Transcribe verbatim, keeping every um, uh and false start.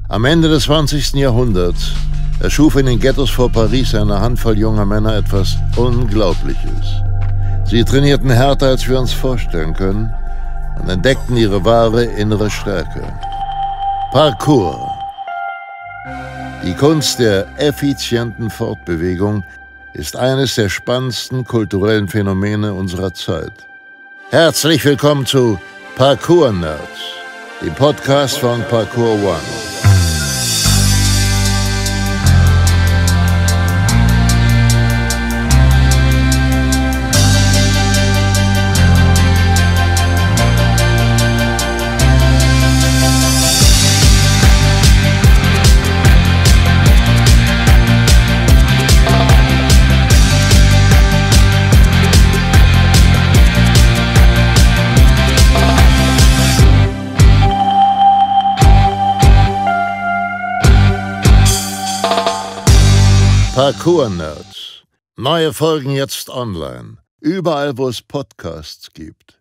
Am Ende des zwanzigsten Jahrhunderts erschuf in den Ghettos vor Paris eine Handvoll junger Männer etwas Unglaubliches. Sie trainierten härter, als wir uns vorstellen können, und entdeckten ihre wahre innere Stärke. Parkour. Die Kunst der effizienten Fortbewegung ist eines der spannendsten kulturellen Phänomene unserer Zeit. Herzlich willkommen zu Parkour Nerds, dem Podcast von Parkour One. Parkour Nerds. Neue Folgen jetzt online. Überall, wo es Podcasts gibt.